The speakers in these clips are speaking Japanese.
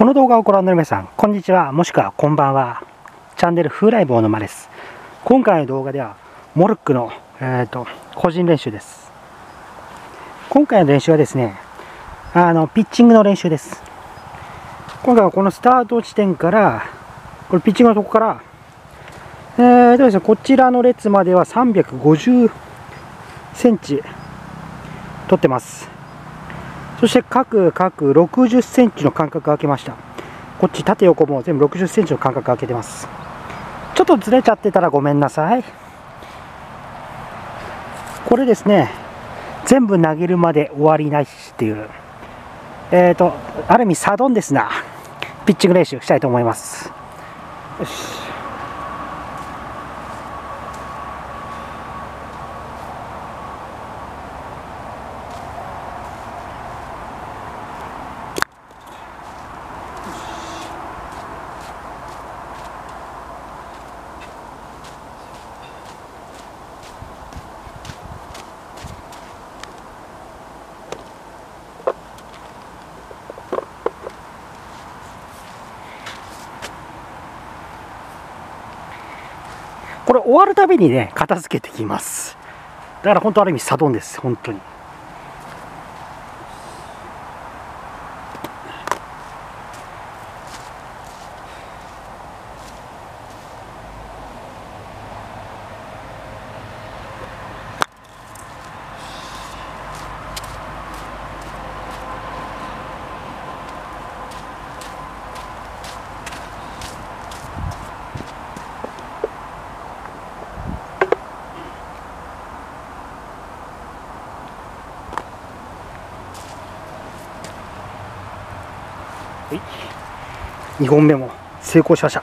この動画をご覧の皆さん、こんにちは、もしくはこんばんは。チャンネル風来坊の間です。今回の動画では、モルックの、個人練習です。今回の練習はですね、ピッチングの練習です。今回はこのスタート地点から、これピッチングのとこから、ですね、こちらの列までは350センチ取ってます。そして各60センチの間隔を空けました。こっち縦横も全部60センチの間隔を空けてます。ちょっとずれちゃってたらごめんなさい。これですね、全部投げるまで終わりないしっていう、ある意味サドンデスなピッチング練習したいと思います。よし。これ終わるたびにね、片付けてきます。だから本当ある意味サドンです、本当に。はい、2本目も成功しました。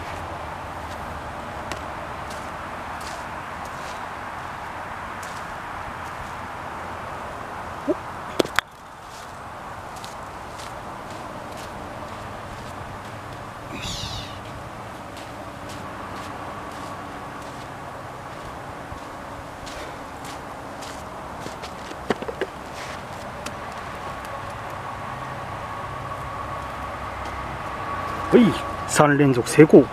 はい、3連続成功。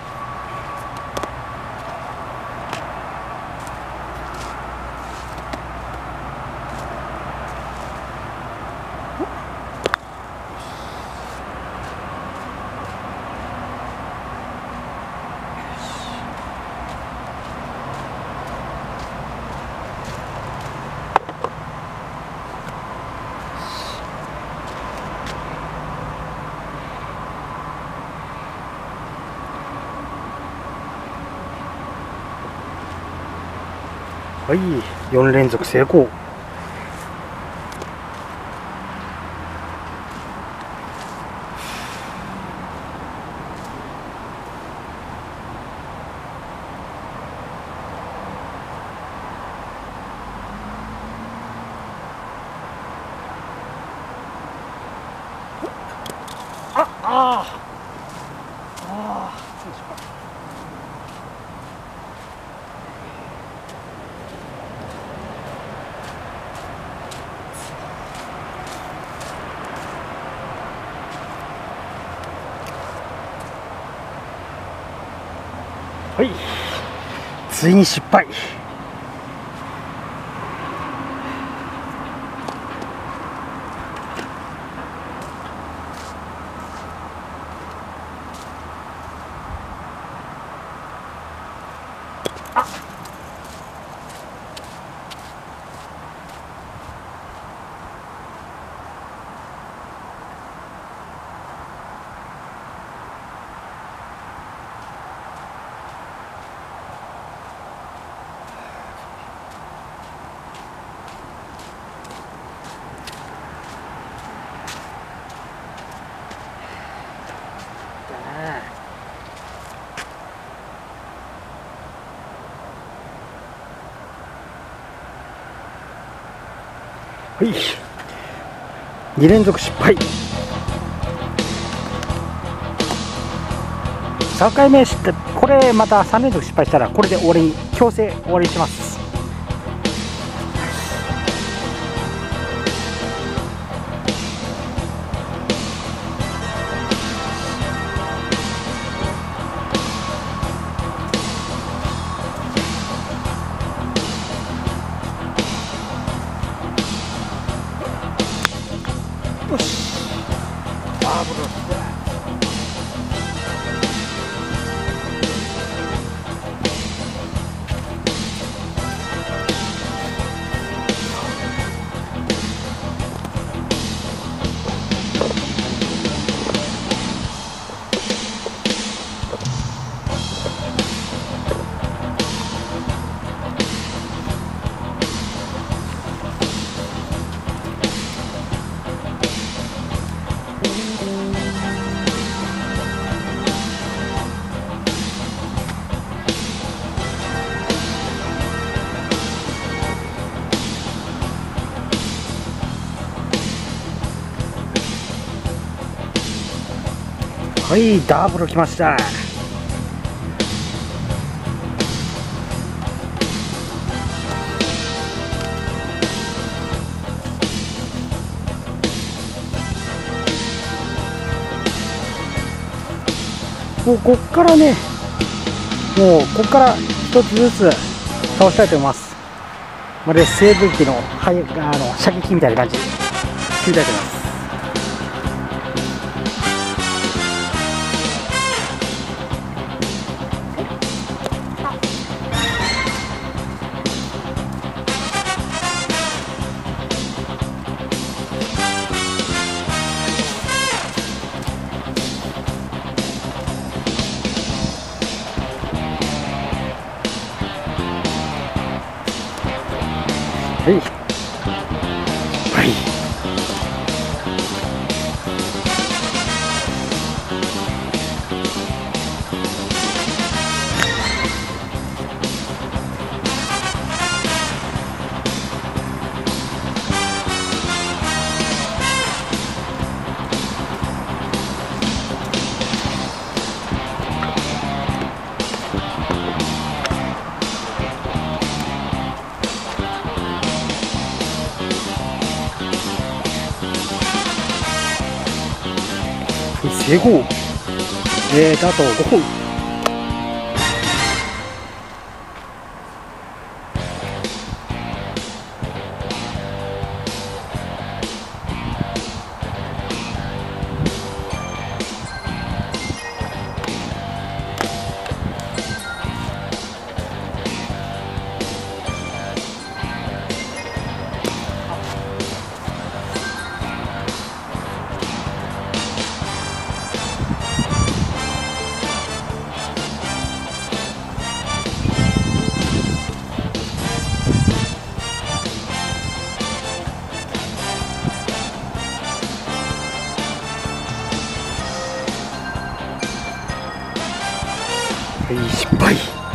はい、4連続成功。はい、ついに失敗。はい、2連続失敗。3回目して、これまた3連続失敗したらこれで終わりに、強制終わりにします。 はい、ダブルきました。もうこっからね、もうこっから一つずつ倒したいと思います。まるで西部機の射撃みたいな感じで切りたいと思います。はいはい。成功。あと5本。はい、失敗。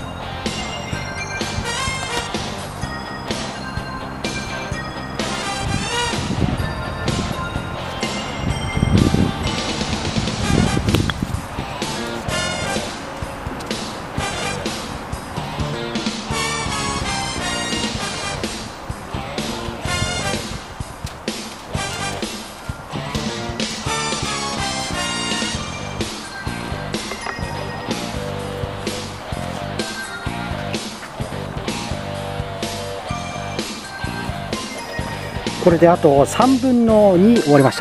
これであと3分の2終わりました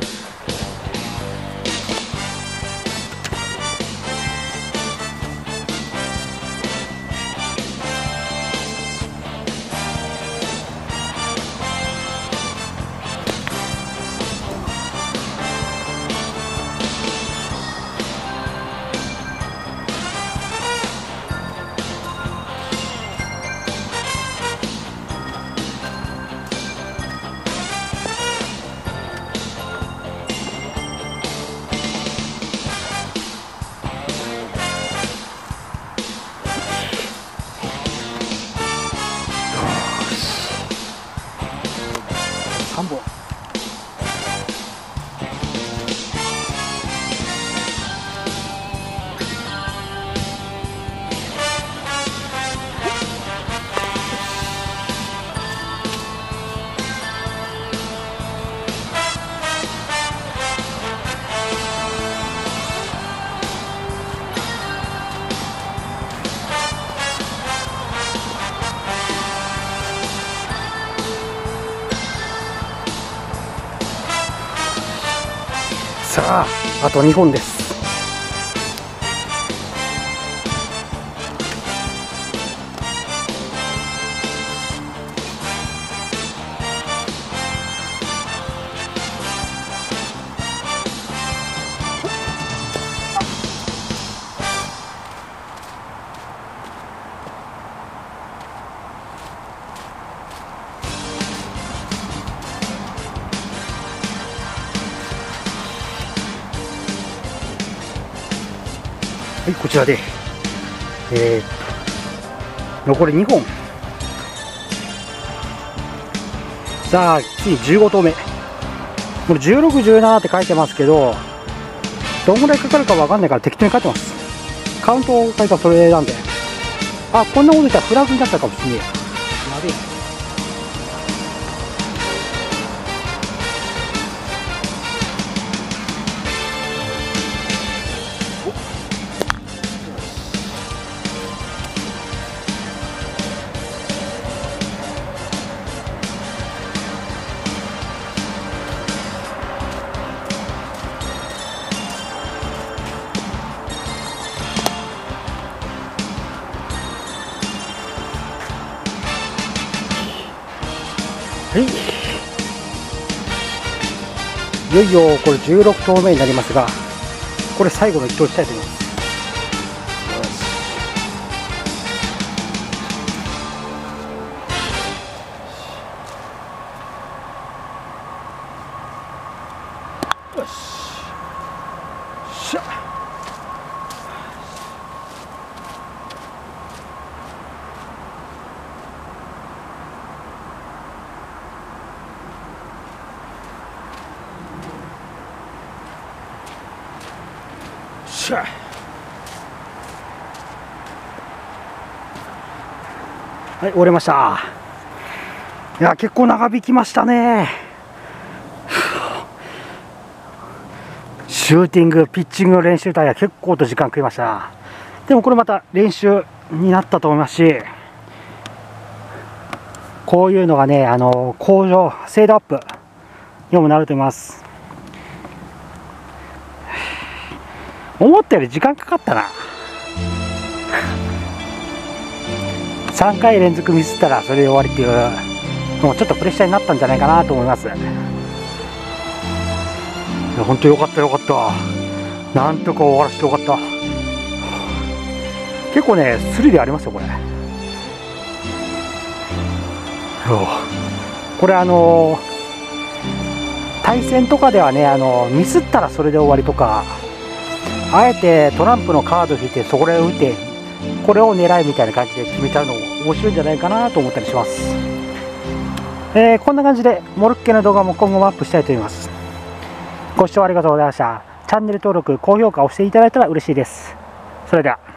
。3本。さあ、あと2本です。はい、こちらで、残り2本。さあ、次15投目。これ16、17って書いてますけど、 どんぐらいかかるかわかんないから適当に書いてます。カウントを書いたそれなんで。あ、こんなこと言ったらフラグになったかもしれない。やべえ。はい、いよいよこれ16投目になりますが、これ最後の1投したいと思います。よし、しゃしゃ。はい、折れました。いや、結構長引きましたね。シューティング、ピッチングの練習帯は結構と時間食いました。でもこれまた練習になったと思いますし、こういうのがね、向上、精度アップにもなると思います。思ったより時間かかったな。3回連続ミスったらそれで終わりっていう、もうちょっとプレッシャーになったんじゃないかなと思います。本当よかったよかった。なんとか終わらせてよかった。結構ね、スリルありますよこれ。これ対戦とかではね、ミスったらそれで終わりとか、あえてトランプのカードを引いてそこで打ってこれを狙いみたいな感じで決めちゃうのも面白いんじゃないかなと思ったりします。こんな感じでモルッケの動画も今後もアップしたいと思います。ご視聴ありがとうございました。チャンネル登録、高評価をしていただいたら嬉しいです。それでは。